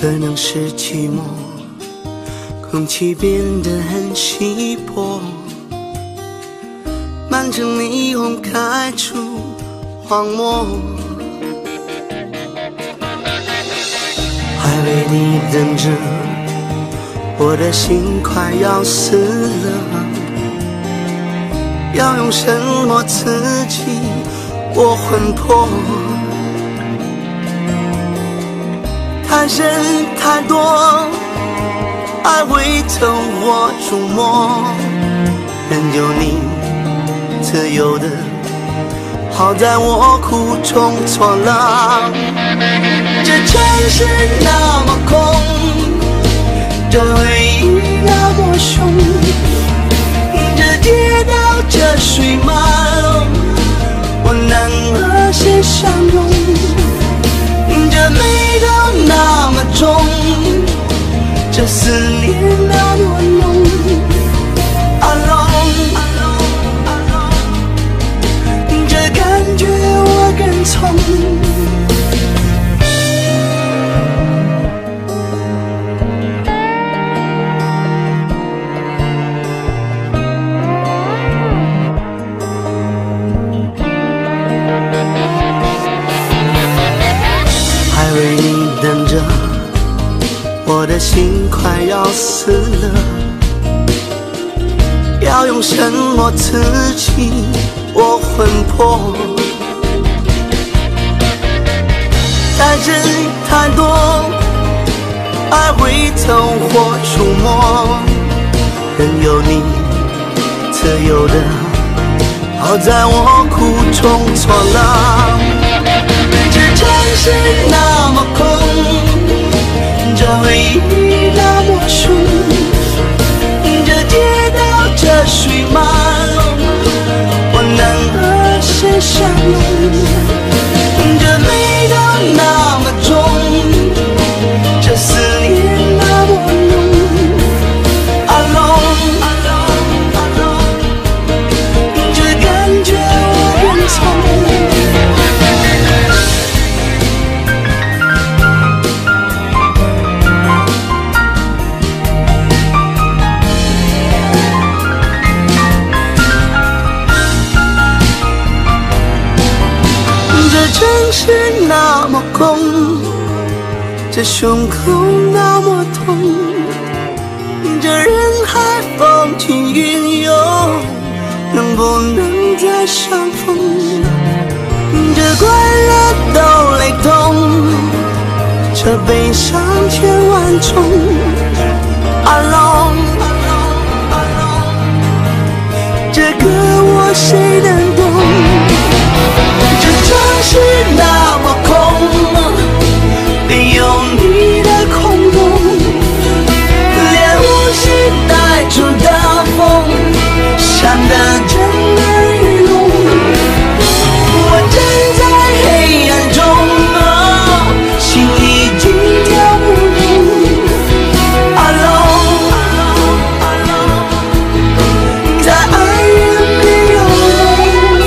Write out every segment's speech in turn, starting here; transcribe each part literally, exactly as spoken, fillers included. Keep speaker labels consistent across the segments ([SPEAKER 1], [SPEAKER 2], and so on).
[SPEAKER 1] 可能是寂寞，空气变得很稀薄，满城霓虹开出荒漠，还为你等着，我的心快要死了，要用什么刺激我魂魄？太深太多，爱会透我触摸，任由你自由的，好在我苦中作乐。这城市那么空，这回忆那么凶，这街道这水马龙，我能和谁相拥？这美都那么重，这思念那么浓。Alone， 这感觉我跟从。为你等着，我的心快要死了，要用什么刺激我魂魄？太深太多，爱会透或触摸，任由你自由的，好在我苦中作乐。这城市那么空，这回忆那么凶，这街道这水马龙，我能和谁相拥？这美都那么重，这思念那么浓。Alone， 这感觉我跟从。城市那么空，这胸口那么痛，这人海风起云涌，能不能再相逢？这快乐都雷同，这悲伤千万种。Alone， 这歌我谁能懂？这城市那么空，没有你的空洞，连呼吸带出的风，像得真的雨龙。我站在黑暗中，心已经跳不动。Alone， 在爱人没有梦。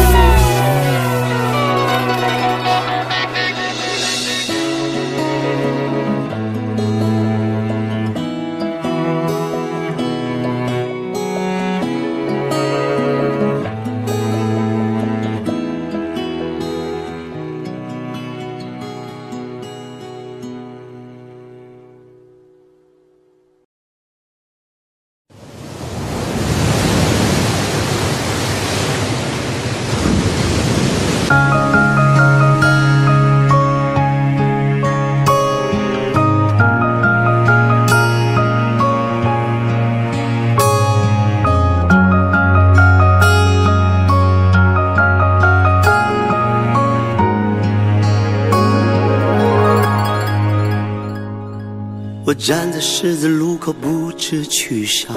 [SPEAKER 1] 我站在十字路口不知去向，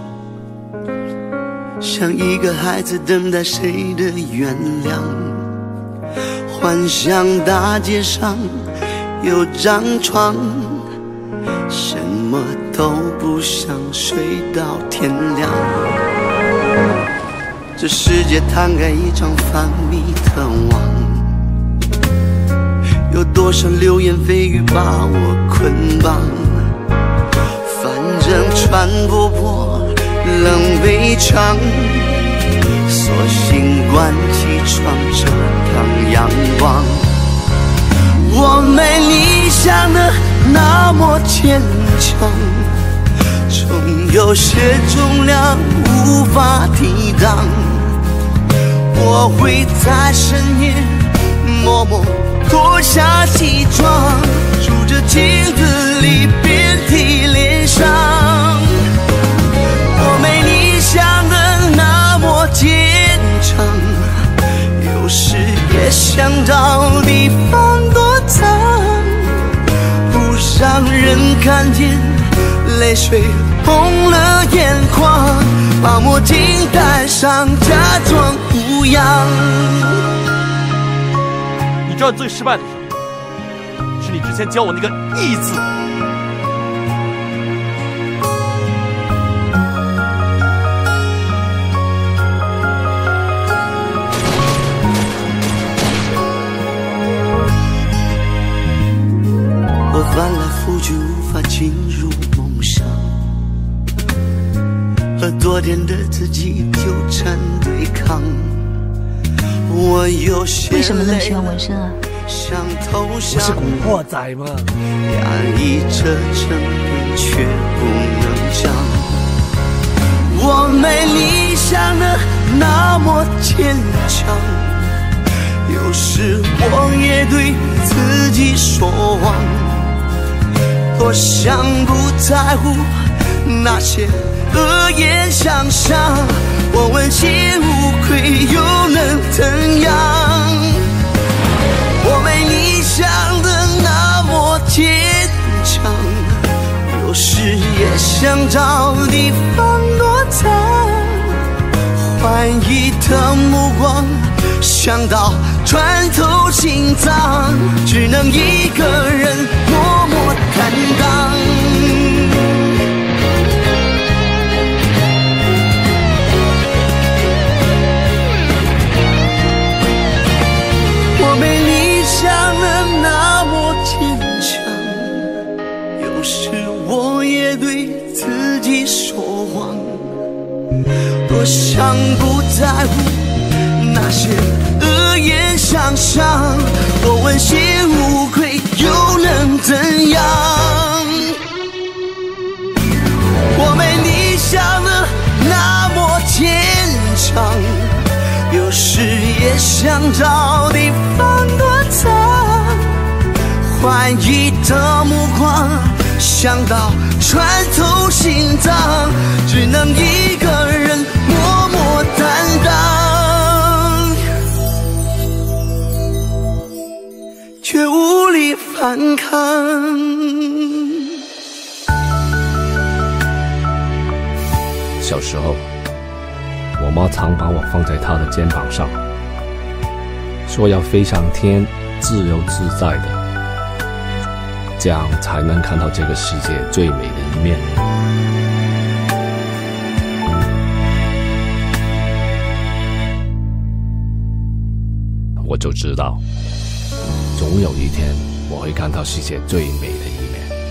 [SPEAKER 1] 像一个孩子等待谁的原谅，幻想大街上有张床，什么都不想，睡到天亮。这世界摊开一张繁密的网， 有多少流言蜚语把我捆绑？反正穿不破冷悲怆，索性关起窗遮挡阳光。我没你想的那么坚强，总有些重量无法抵挡。我会在深夜默默脱下西装，数着镜子里遍体鳞伤。我没你想的那么坚强，有时也想找地方躲藏，不让人看见泪水红了眼眶，把墨镜戴上，假装无恙。
[SPEAKER 2] 你知道你最失败的时候，是你之前教我那个“义”字。
[SPEAKER 1] 我翻来覆去无法进入梦乡，和昨天的自己纠缠对抗。我有些
[SPEAKER 3] 为什么那么喜欢纹身啊？
[SPEAKER 2] 不是古惑仔吗？
[SPEAKER 1] 压抑着争辩却不能讲。我没你想的那么坚强，有时我也对自己说谎，多想不在乎那些恶言相向，我问心无愧又能怎样？我没你想的那么坚强，有时也想找地方躲藏，怀疑的目光想到穿透心脏，只能一个人默默担当。我没你想的那么坚强，有时我也对自己说谎，多想不在乎那些恶言相向，我问心无愧又能怎样？我没你想的那么坚强，有时也想找地方躲藏，怀疑的目光想到穿透心脏，只能一个人默默担当，却无力反抗。
[SPEAKER 4] 小时候，我妈常把我放在她的肩膀上，说要飞上天，自由自在的，这样才能看到这个世界最美的一面。我就知道，总有一天我会看到世界最美的一面。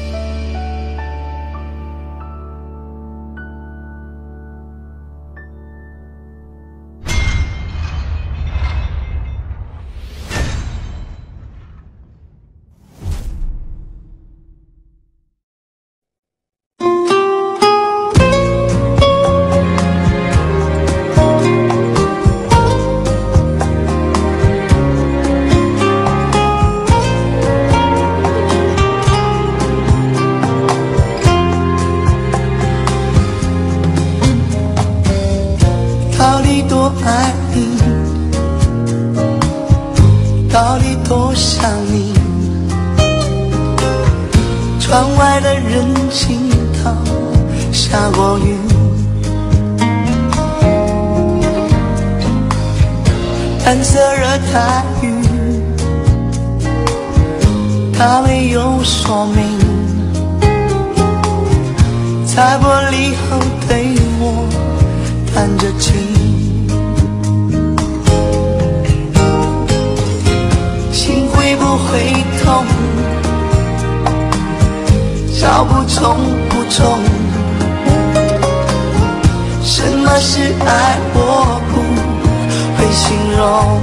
[SPEAKER 1] 爱你，到底多想你？窗外的人行道下过雨，蓝色热带雨，它没有说明，在玻璃后对我弹着琴。心会不会痛，找不从不从。什么是爱，我不会形容。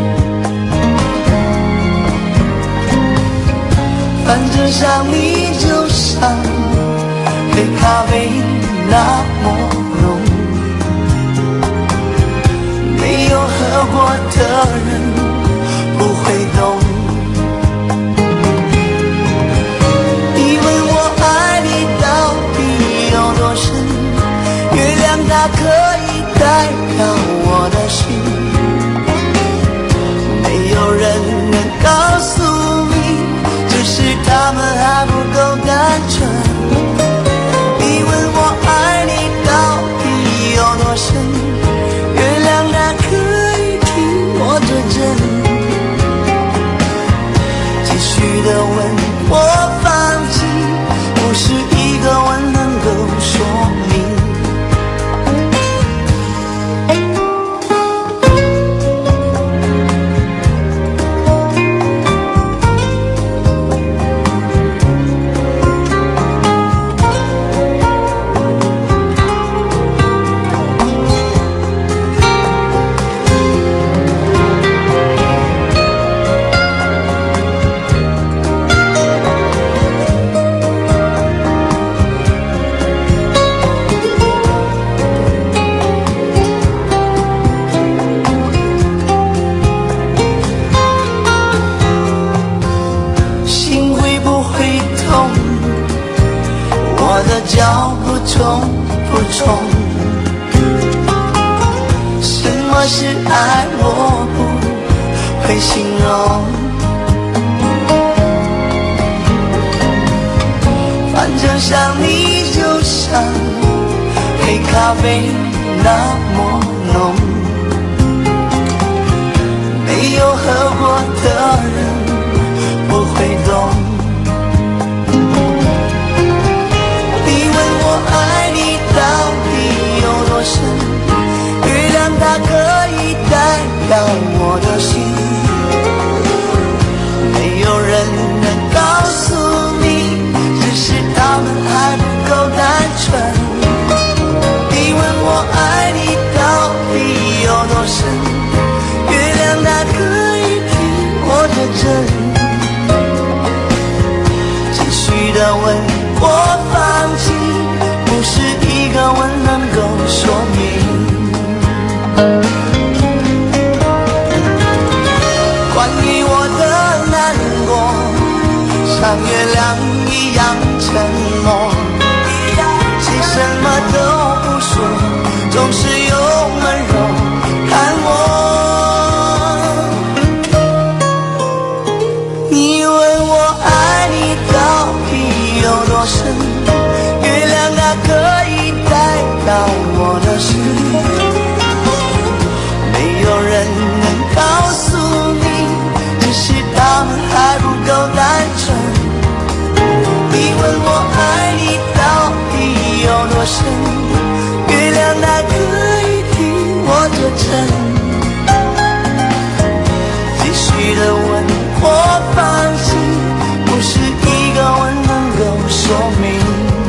[SPEAKER 1] 反正伤你就伤，黑咖啡那么浓，没有喝过的人不会懂。你问我爱你到底有多深，月亮它可以代表我的心，没有人能告诉你，只是他们还不够单纯。你问我爱你到底有多深，月亮它可以替我作证。继续的问我放弃，不是一个吻能够说明。脚不重不重，什么是爱我不会形容。反正伤你就伤，黑咖啡那么浓，没有喝过的人不会懂。爱你到底有多深，月亮它可以代表我的心，没有人能告诉你，只是他们还不够单纯。你问我爱你到底有多深，月亮它可以替我作证。继续的问我放弃，不是一个吻能够说明。关于我的难过，像月亮一样沉默，谁什么都不说，总是用温柔看我。你问我爱你到底有多深，可以代表我的心，没有人能告诉你，只是他们还不够单纯。你问我爱你到底有多深，月亮它可以替我作证。继续的问我放弃，不是一个吻能够说明。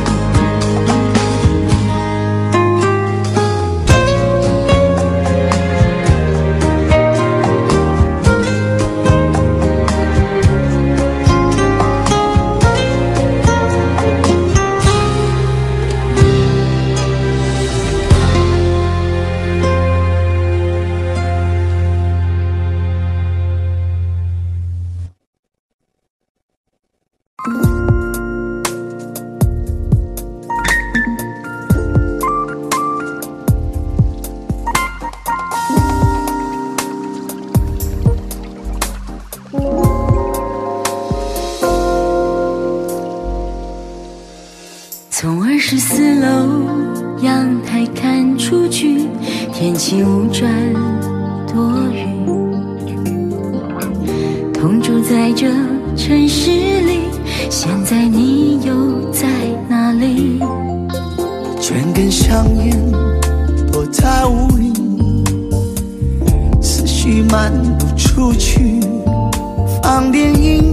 [SPEAKER 3] 从二十四楼阳台看出去，天气无转多云。同住在这城市里，现在你又在哪里？
[SPEAKER 1] 卷根香烟躲在屋里，思绪漫不出去，放电影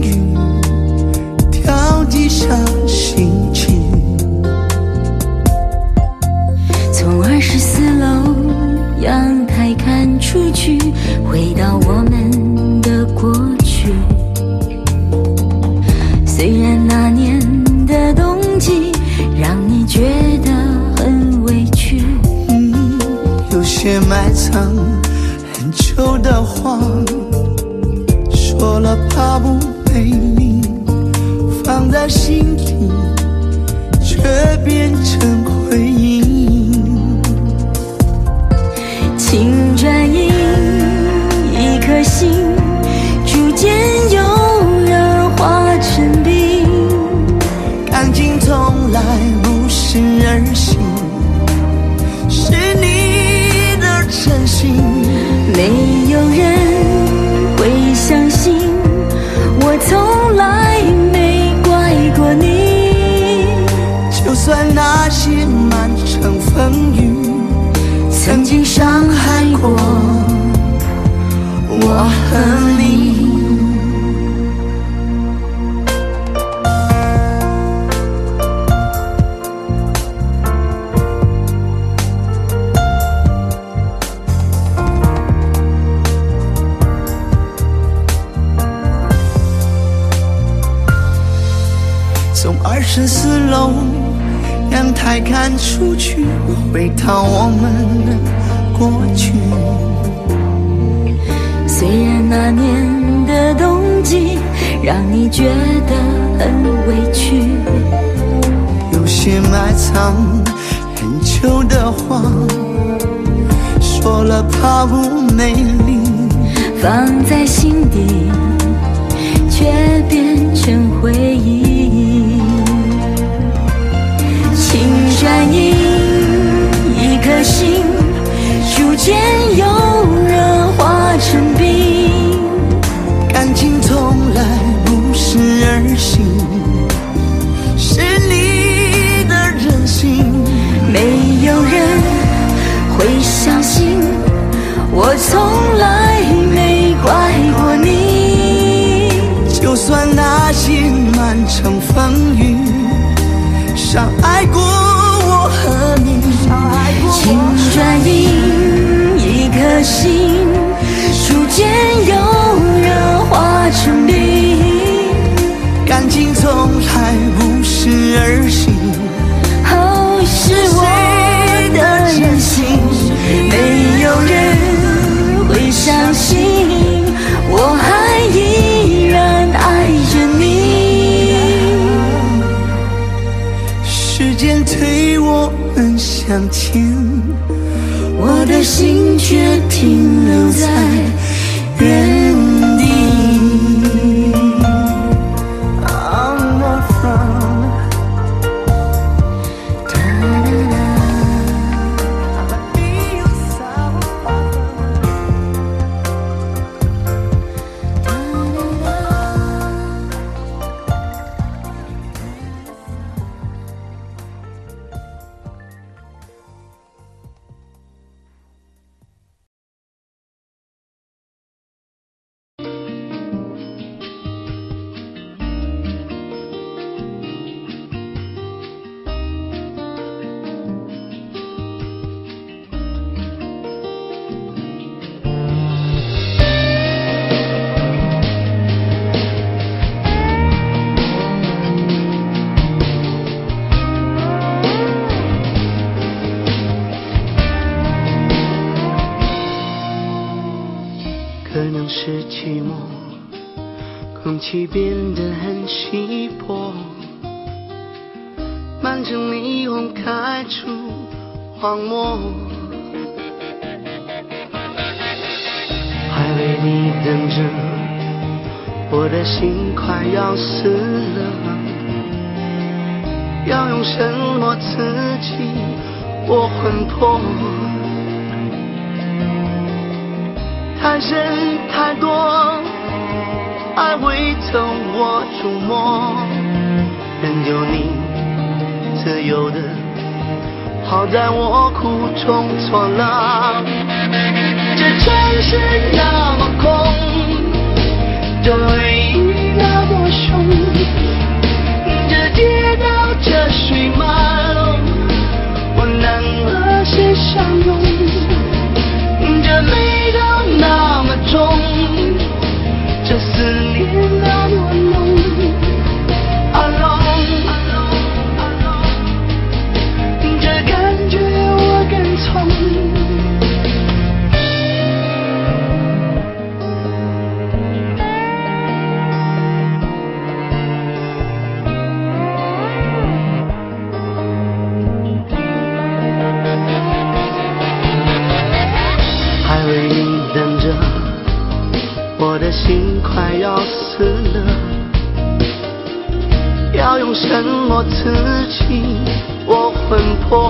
[SPEAKER 1] 些埋藏很久的话，说了怕不美丽，放在心底却变成回忆。
[SPEAKER 3] 情转移一颗心，逐渐由热化成冰，
[SPEAKER 1] 感情从来不是儿戏，是你的真心。
[SPEAKER 3] 没有人会相信，我从来没怪过你。
[SPEAKER 1] 就算那些满城风雨曾经伤害过我和你。从二十四楼阳台看出去，回到我们的过去。
[SPEAKER 3] 虽然那年的冬季让你觉得很委屈，
[SPEAKER 1] 有些埋藏很久的话，说了怕不美丽，
[SPEAKER 3] 放在心底却变成回忆。情转移一颗心，逐渐由热化成冰，
[SPEAKER 1] 感情从来不是儿戏，是你的任性。
[SPEAKER 3] 没有人会相信，我从来没怪过你。
[SPEAKER 1] 就算那些满城风雨伤害过我和你，
[SPEAKER 3] 情转移一颗心，逐渐由热化成冰，
[SPEAKER 1] 感情从来不是儿戏，
[SPEAKER 3] 哦，是我的任性。没有人会相信，我还依然爱着你。
[SPEAKER 1] 时间推我们向前，
[SPEAKER 3] 我的心却停留在原地。
[SPEAKER 1] I'm not from I'ma be your side. 可能是寂寞，空气变得很稀薄，满城霓虹开出荒漠，还为你等着，我的心快要死了，要用什么刺激我魂魄？太深太多，爱未曾我触摸，任由你自由的，好在我苦中作乐。这城市那么空，这回忆那么凶，这街道这水漫，我难和谁相拥？这味道那么重，这思念那么浓。Alone， 这感觉我跟从。 要用什么刺激我魂魄？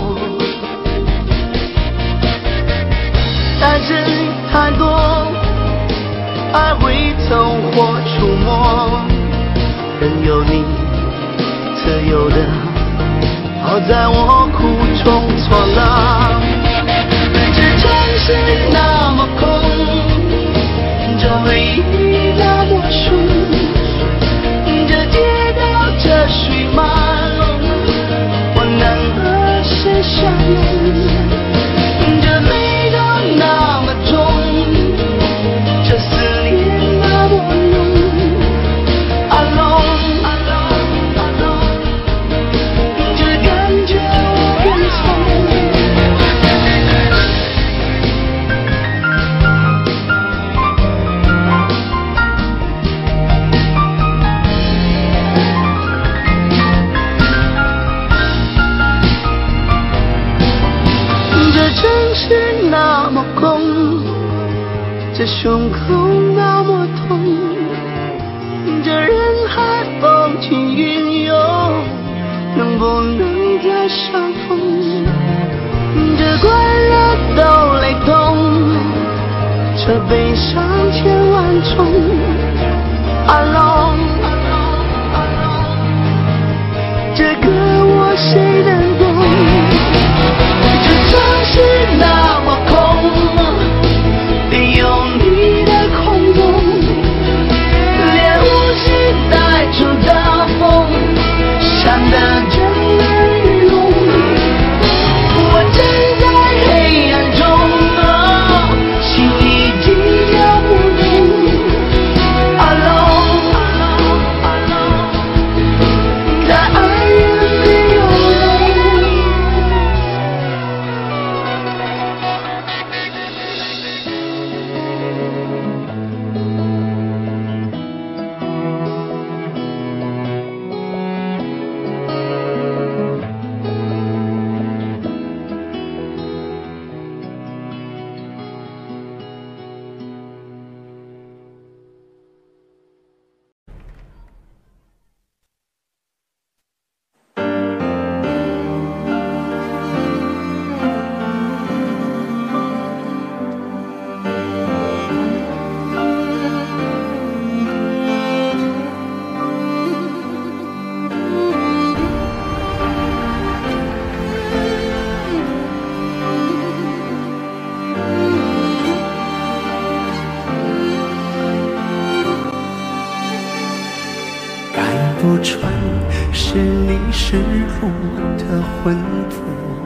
[SPEAKER 1] 太深太多，爱会从我触摸，任由你自由的好在我苦中作乐。这城市那么空，这回忆那么熟，这街道这水马龙，我能和谁相拥？这美都那么重，这思念那么浓。Alone, alone, alone， 这感觉我跟从。那么空，这胸口那么痛，这人海风起云涌，能不能再相逢？这快乐都雷同，这悲伤千万重。Alone， 这歌我谁能懂？这城市那么空，有你的空洞，连呼吸带着大风，想得真难运用。我站在黑暗中，心已经摇不动。Alone， 在爱人没有人。不穿是你湿漉的魂魄，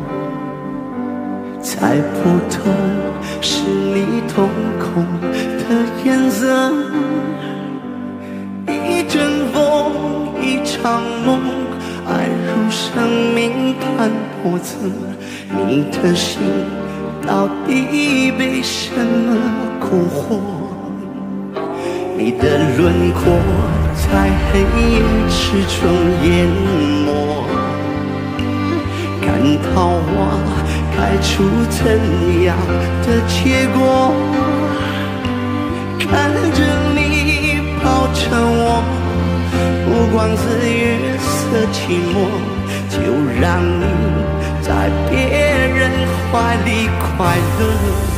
[SPEAKER 1] 猜不透是你瞳孔的颜色。一阵风，一场梦，爱如生命斑驳着你的心，到底被什么蛊惑？你的轮廓在黑夜之中淹没，看桃花开出怎样的结果？看着你抱着我，不管是月色寂寞，就让你在别人怀里快乐。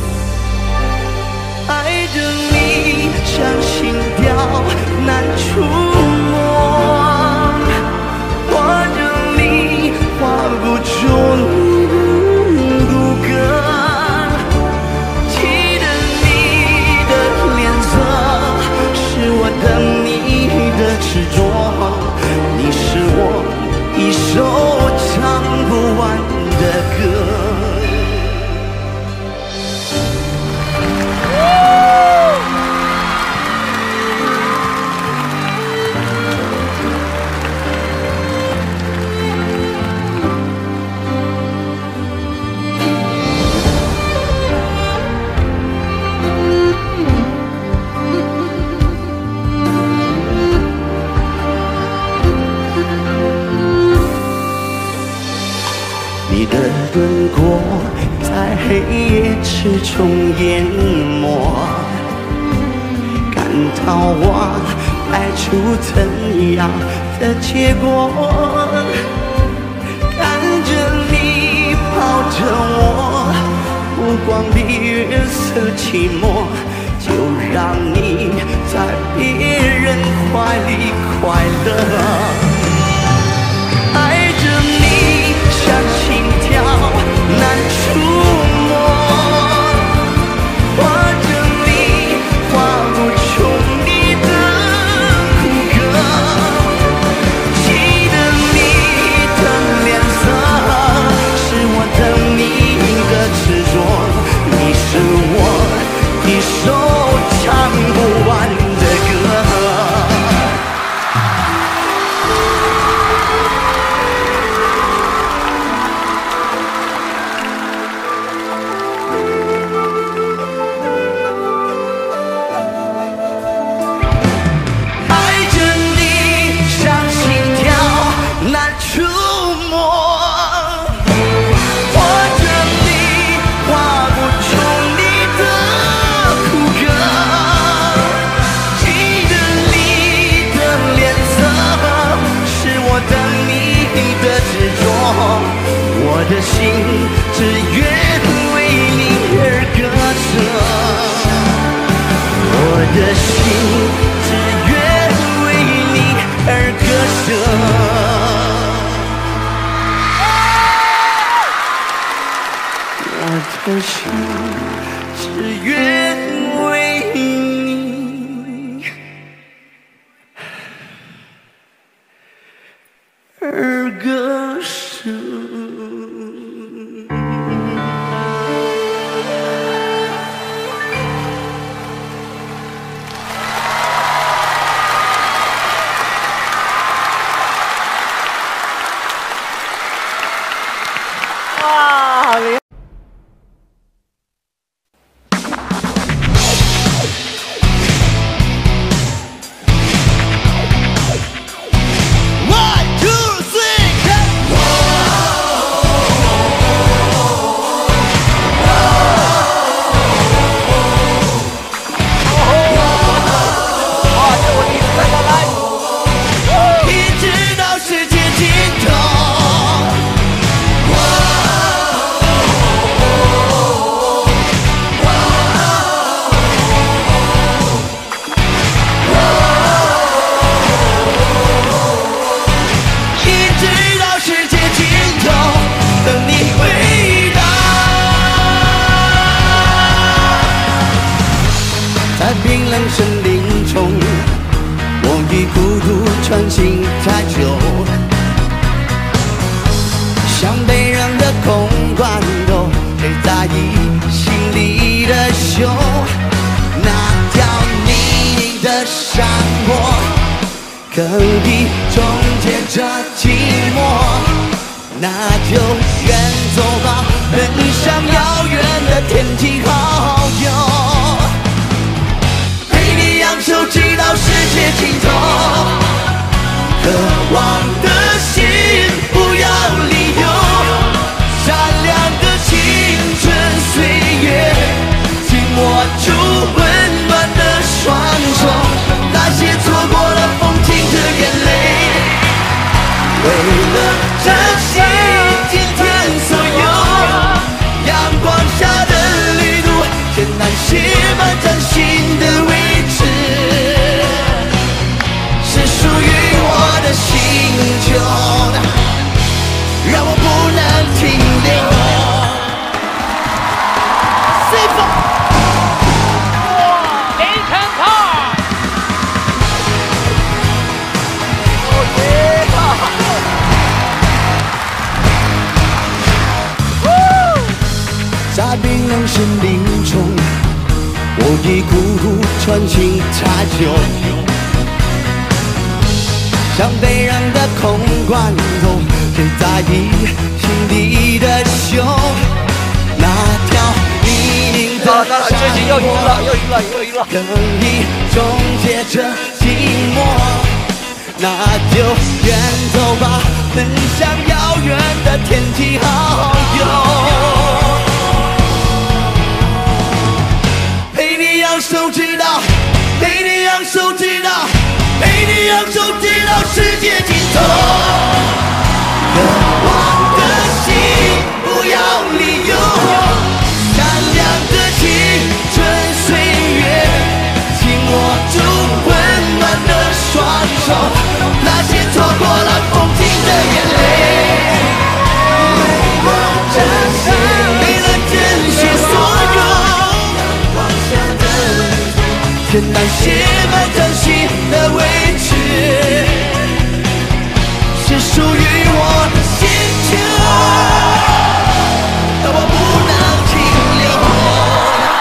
[SPEAKER 1] 爱着你像心跳难触摸，握着你画不出你的骨骼，记得你的脸色，是我等你的执着，你是我一首唱不完的歌。你的轮廓在黑夜之中淹没，看桃花开出出怎样的结果？看着你抱着我，目光里月色寂寞，就让你在别人怀里快乐。爱着你像心跳难触摸，画着你画不出你的苦歌，记得你的脸色，是我等你的执着，你是我一首唱不完的歌。我的心只愿为你而歌唱，我的心只愿为你而歌唱，我的心只愿为你而歌声。
[SPEAKER 5] 哇，好厉害！
[SPEAKER 1] 冰冷森林中，我已孤独穿行太久，像被扔的空罐头，谁在意心里的羞？那条泥泞的山坡，可以终结这寂寞，那就远走吧，奔向遥远的天际好友。手直到世界尽头，渴望的心不要理由，善良的青春岁月，紧握住温暖的双手，那些错过了风景的眼泪，为了珍惜今天所有，阳光下的旅途，艰难写满崭新的位置。星球让我不能停留。C 风，
[SPEAKER 5] 哇，雷神炮！哦耶！
[SPEAKER 1] 在冰冷森林中，我已孤独穿行太久。像被扔的空罐头，谁在意心底的羞？那条泥泞的山坡，
[SPEAKER 5] 又赢了，又赢了，又赢了，
[SPEAKER 1] 可以终结这寂寞，那就远走吧，奔向遥远的天际好友，陪你扬手直到，陪你扬手直到，陪你。 手，那些错过了风景的眼泪。没能珍惜所有，承担些半真心的委屈，是属于我的心情，但我不能停留。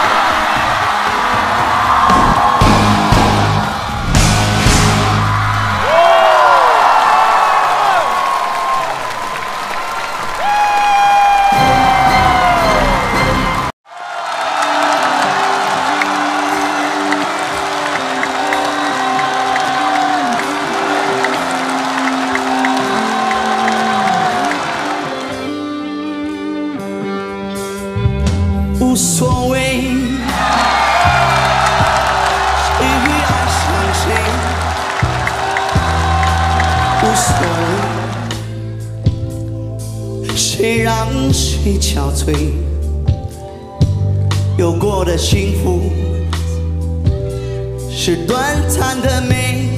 [SPEAKER 1] 无所谓，谁会爱上谁？无所谓，谁让谁憔悴？有过的幸福是短暂的美，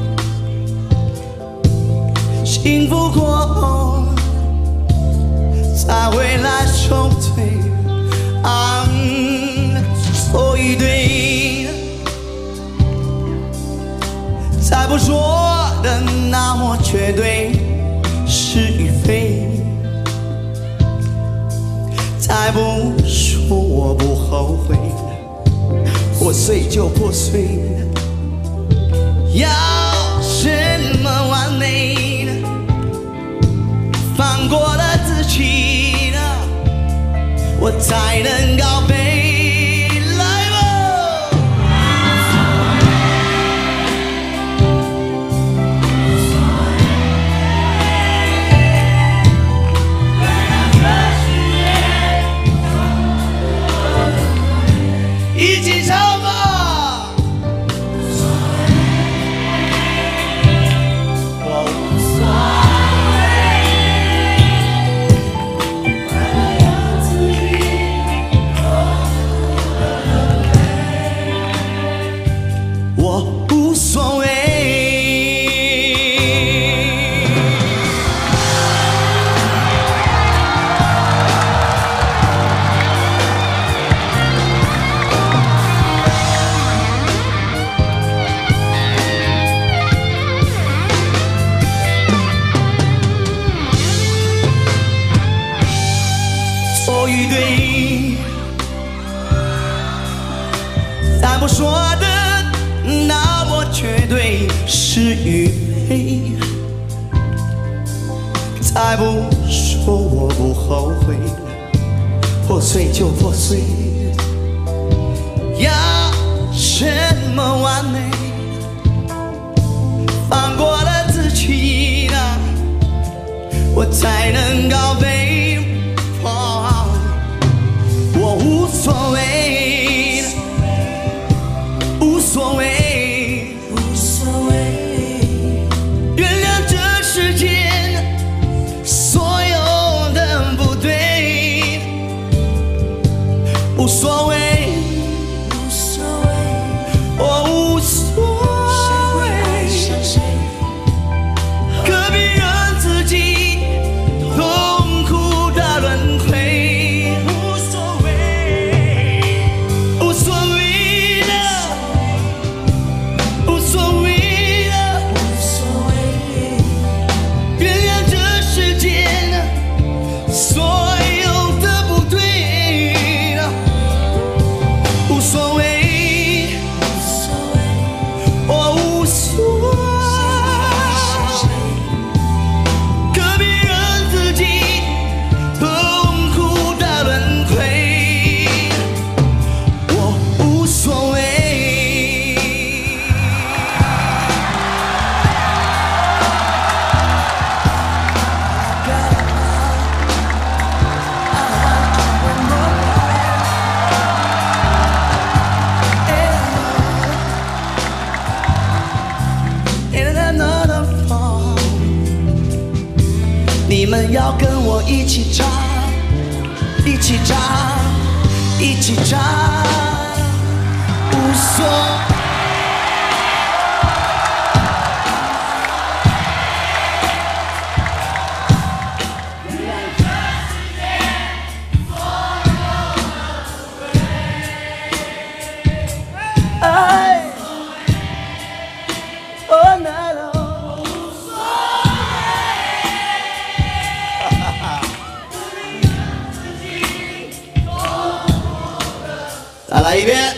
[SPEAKER 1] 幸福过后才会来收退。嗯，所以对，再不说的那么绝对是与非，再不说我不后悔，破碎就破碎，要什么完美呢？放过了自己呢？我才能高飞，来吧！一起唱吧！我无所错与对，再不说的那么绝对是与非，再不说我不后悔，破碎就破碎，要什么完美？放过了自己呢，我才能高飞。我无所谓，无所谓，无所谓，原谅这世间所有的不对，无所谓，无所谓，我无所谓，何必让自己痛苦的轮回？你们要跟我一起唱，一起唱，一起唱，无所谓。 来一遍。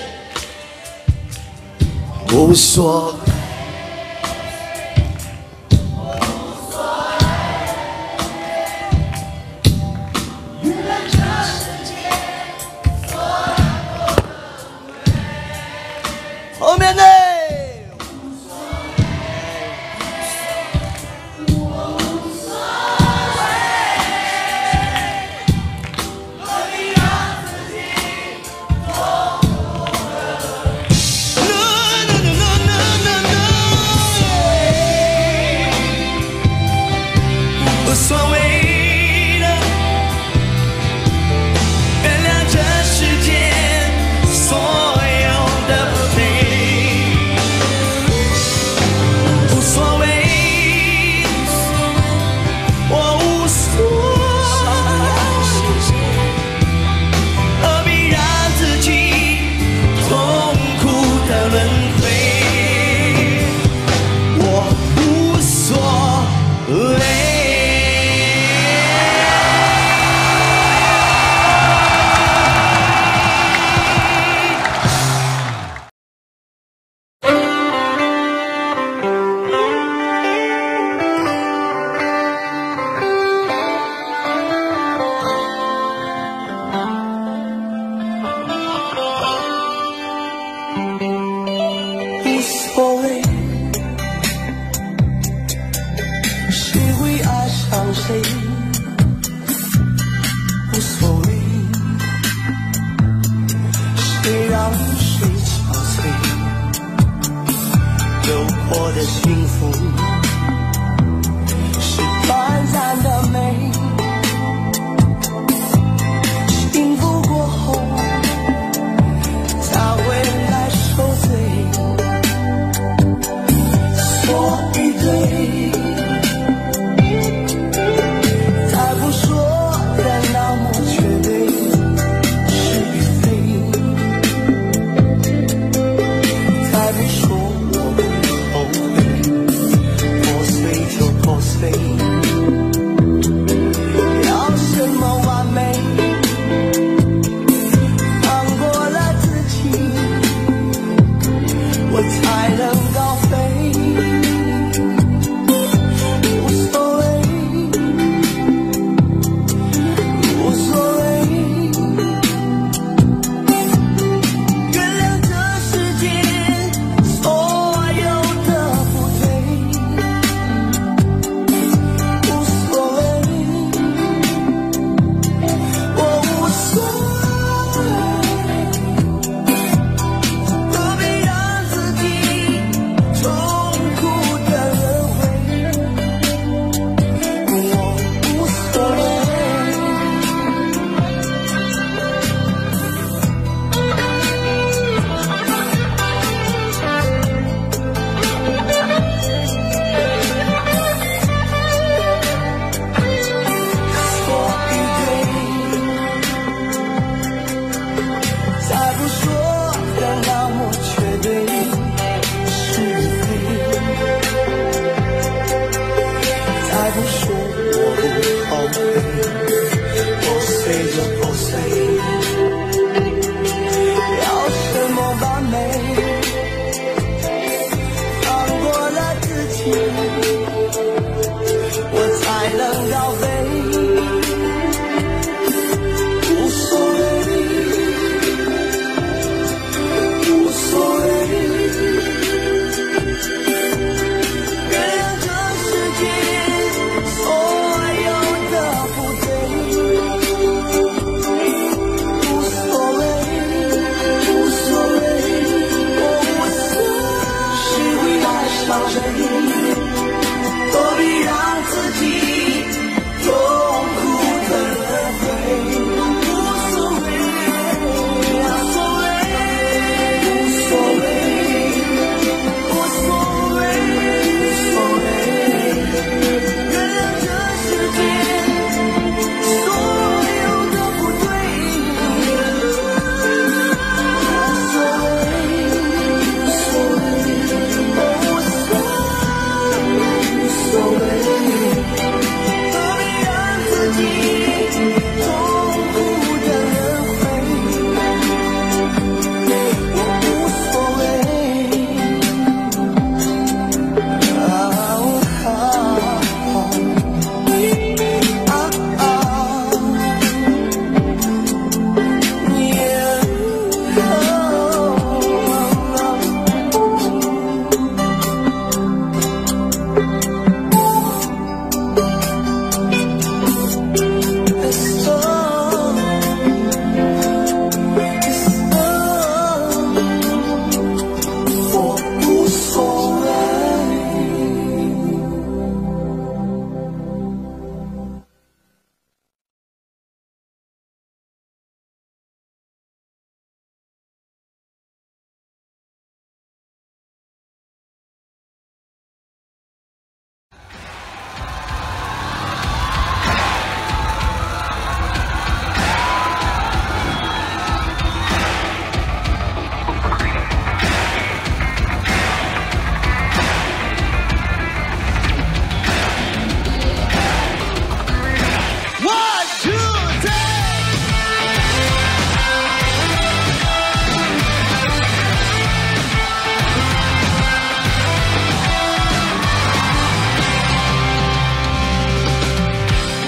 [SPEAKER 1] 无所谓。后面的。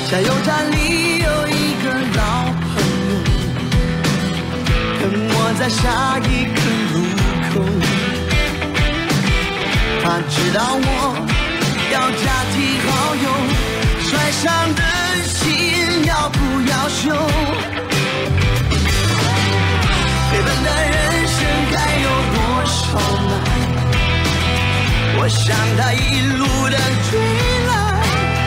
[SPEAKER 1] 加油站里有一个老朋友，等我在下一个路口。他知道我要加提好友，摔伤的心要不要修？飞奔的人生该有多少难？我想他一路的追来，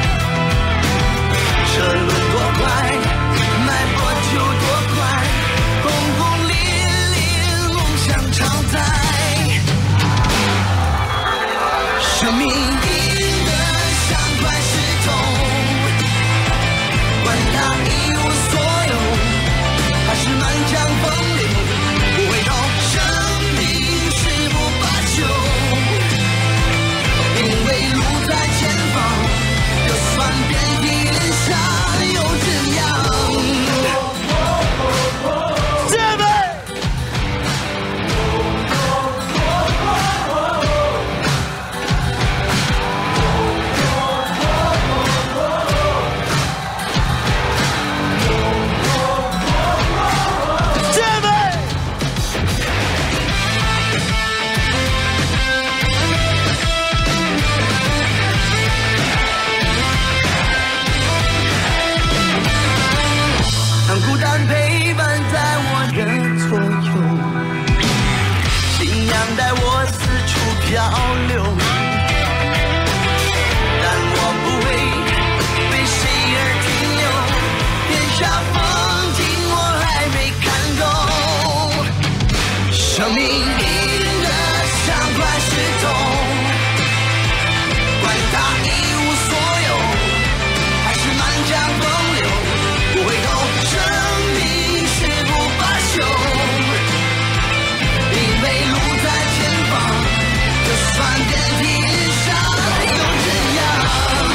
[SPEAKER 1] 车轮多快，脉搏就多快，轰轰烈烈，梦想常在。生命硬得像块石头，管它一无所有，还是满腔风流，不回头，生命誓不罢休。因为路在前方，就算遍体鳞伤又怎样？姐妹，姐妹。当孤单陪伴在我的左右，信仰带我四处漂流，但我不会为谁而停留，天下风景我还没看够。生命硬得像块石头，管它一无所有，还是满腔风流，不回头，生命誓不罢休。因为路在前方，就算遍体鳞伤又怎样？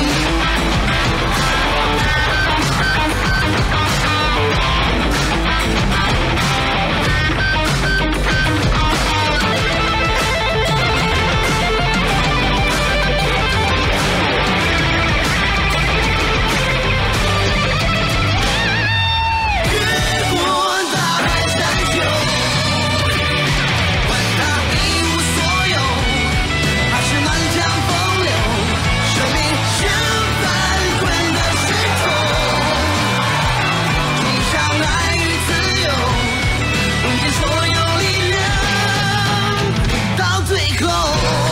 [SPEAKER 1] 越过大海山丘，管它一无所有，还是满腔风流，生命像翻滚的石头，冲向爱与自由，用尽所有力量，到最后。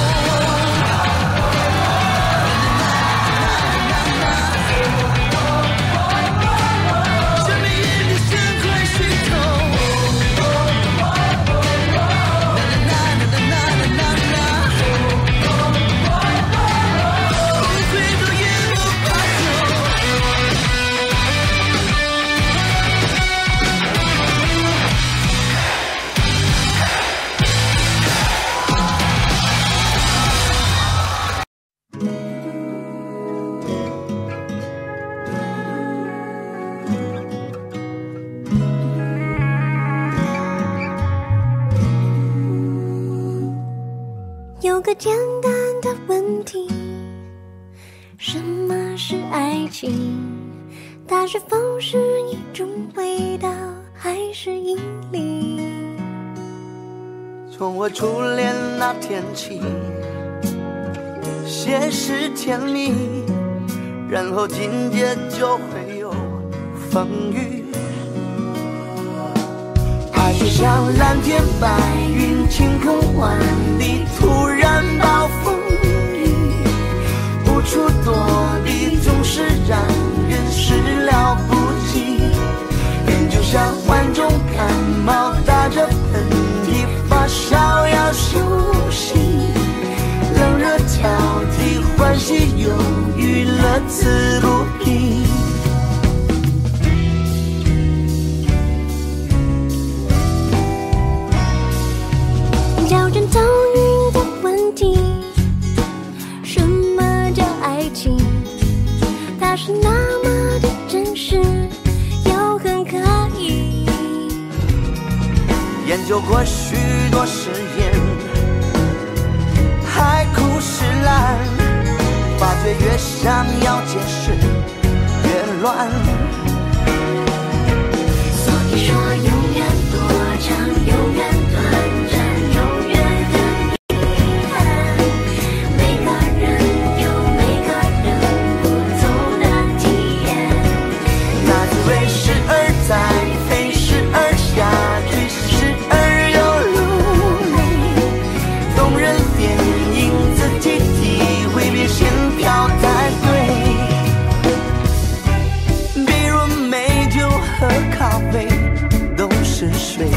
[SPEAKER 1] 生命硬得像块石头，不回头也不罢休。
[SPEAKER 3] 有个简单的问题，什么是爱情？它是否是一种味道，还是引力？
[SPEAKER 1] 从我初恋那天起，先是甜蜜，然后紧接就会有风雨。爱就像蓝天白云，晴空万里，突然暴风雨，无处躲避，总是让人始料不及。人就像患重感冒，打着喷嚏，发烧要休息，冷热交替，欢喜忧郁，乐此不疲。
[SPEAKER 3] 挑战遭遇的问题，什么叫爱情？它是那么的真实，又很可疑。
[SPEAKER 1] 研究过许多实验，海枯石烂，发觉越想要解释越乱。 乱。
[SPEAKER 3] 所以说永远多长，永远短暂，永远很遗憾。每个人有每个人不同的体验。
[SPEAKER 1] 那滋味时而在，飞时而下，去时而又如泪。动人电影自己体会，别先挑太对。比如美酒和咖啡都是水，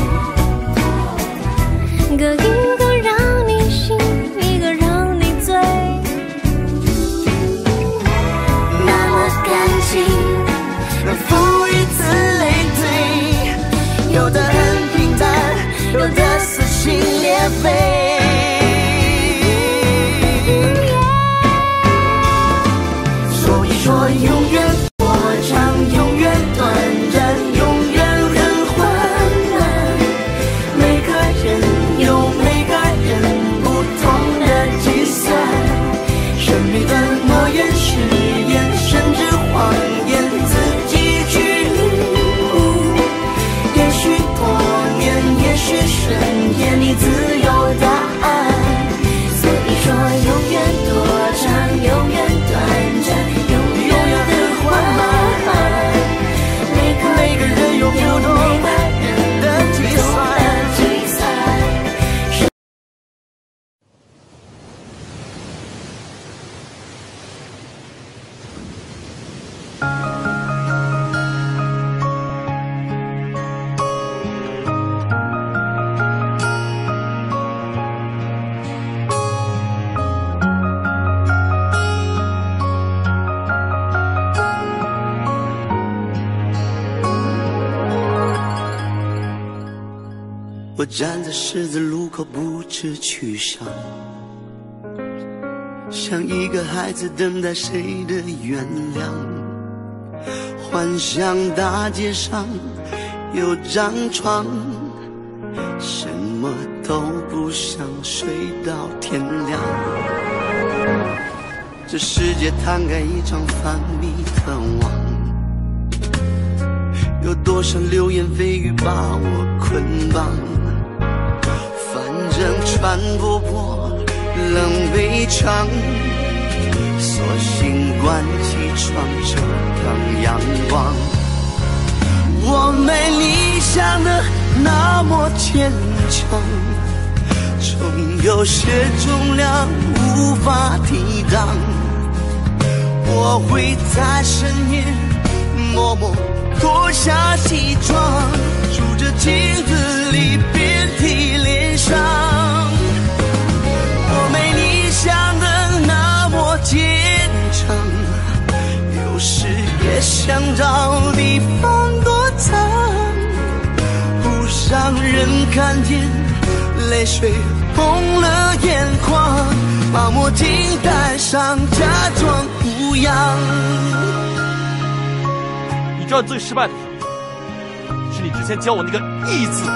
[SPEAKER 3] 各一个让你醒，一个让你醉。那么感情
[SPEAKER 1] 能赋予此类推，有的很平淡，有的撕心裂肺。所以说永远多长，永远短暂，永远很缓慢。每个人有每个人不同的计算，神秘的诺言、誓言，甚至谎言，自己去领悟。也许多年，也许深夜，你自有答案。所以说永远多长，永远短暂，永远很缓慢。每个人有不同的计算。我站在十字路口不知去向，像一个孩子等待谁的原谅。幻想大街上有张床，什么都不想，睡到天亮。这世界摊开一场繁密的网，有多少流言蜚语把我捆绑。反正穿不破冷围墙，索性关起窗遮挡阳光。我没理想的那么坚强，总有些重量无法抵挡。我会在深夜默默脱下西装，数着镜子里遍体鳞伤。我没理想的那么坚强，有时也想找地方躲藏，不让人看见泪水红了眼眶，把墨镜戴上，假装无恙。
[SPEAKER 2] 你知道最失败的时候，是你之前教我那个“义”字。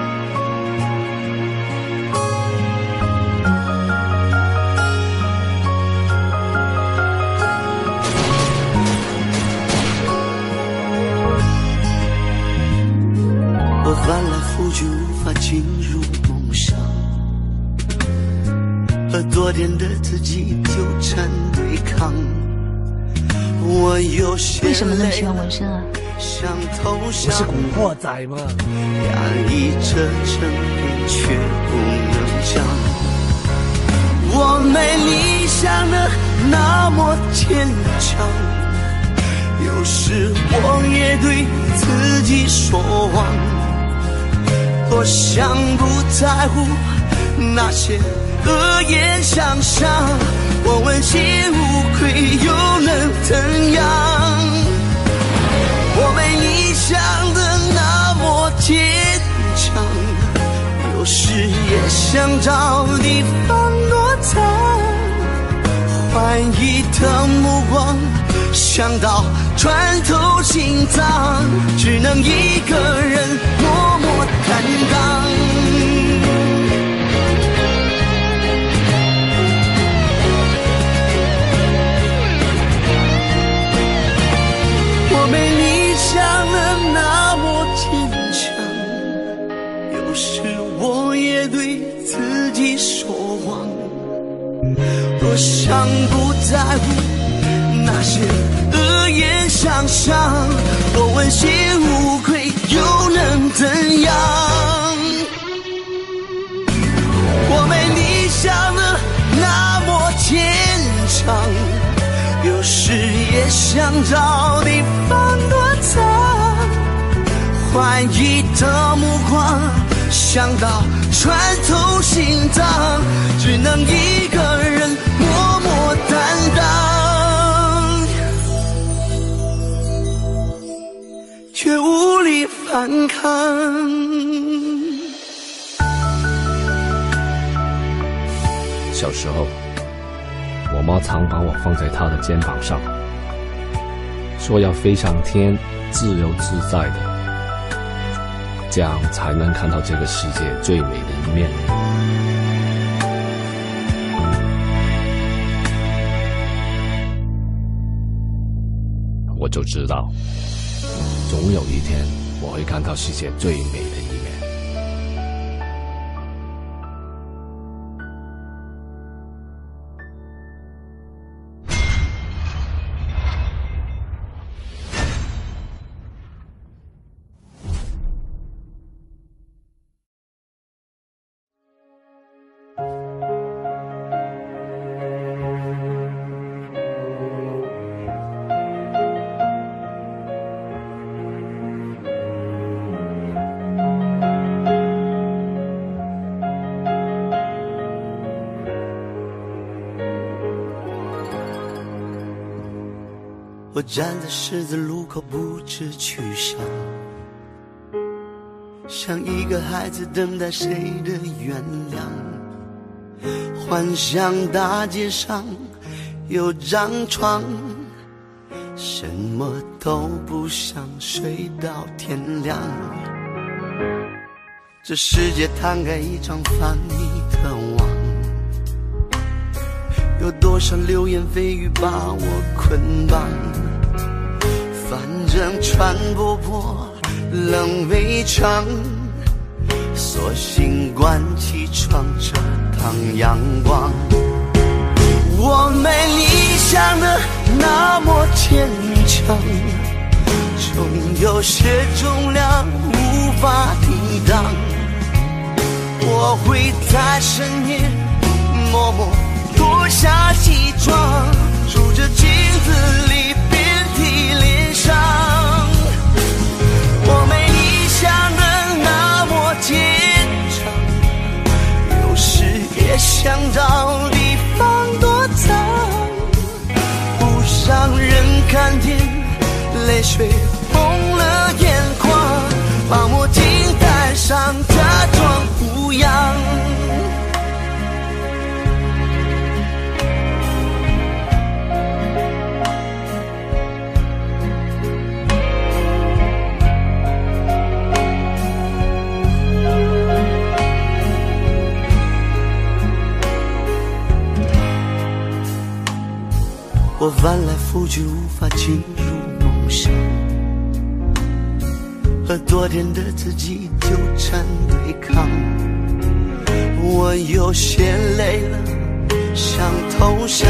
[SPEAKER 1] 我翻来覆去无法进入梦乡，和昨天的自己纠缠对抗。我有些
[SPEAKER 6] 为什么那么喜欢纹身啊？
[SPEAKER 1] 想投降，
[SPEAKER 5] 我是古惑仔嘛，
[SPEAKER 1] 压抑着争辩却不能讲。我没理想的那么坚强，有时我也对自己说谎。多想不在乎那些恶言相向，我问心无愧又能怎样？我没理想的那么坚强，有时也想找地方躲藏。怀疑的目光想到穿透心脏，只能一个人默默担当。我多想不在乎那些恶言相向，我问心无愧又能怎样？我没你想的那么坚强，有时也想找地方躲藏，怀疑的目光想到穿透心脏，只能一个人默默担当，却无力反抗。
[SPEAKER 4] 小时候，我妈常把我放在她的肩膀上，说要飞上天，自由自在的，这样才能看到这个世界最美的一面。我就知道，总有一天我会看到世界最美的一面。
[SPEAKER 1] 我站在十字路口不知去向，像一个孩子等待谁的原谅，幻想大街上有张床，什么都不想，睡到天亮。这世界摊开一张繁密的网，有多少流言蜚语把我捆绑，反正穿不破冷围墙，索性关起窗遮挡阳光。我没你想的那么坚强，总有些重量无法抵挡，我会在深夜默默脱下西装，数着镜子里遍体鳞伤。我没你想的那么坚强，有时也想找地方躲藏，不让人看见泪水红了眼眶，把墨镜戴上，假装无恙。我翻来覆去无法进入梦乡，和昨天的自己纠缠对抗。我有些累了，想投降，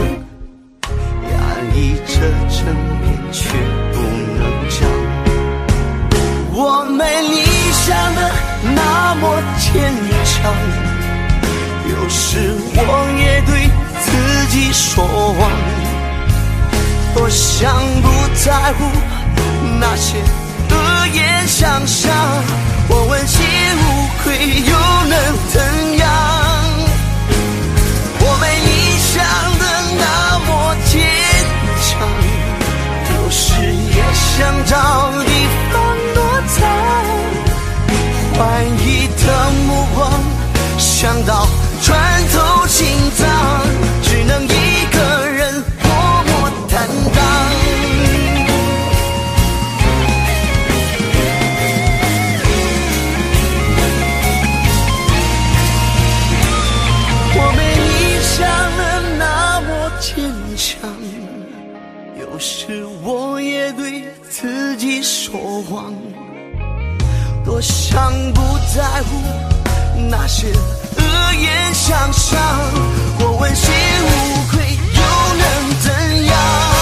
[SPEAKER 1] 压抑着争辩却不能讲。我没你想的那么坚强，有时我也对自己说谎，多想不在乎那些恶言相向，我问心无愧又能怎样？我没你想的那么坚强，有时也想找地方躲藏，怀疑的目光想到穿透心脏，只能一个人默默担当。我没你想的那么坚强，有时我也对自己说谎，多想不在乎那些恶言相向，或问心无愧，又能怎样？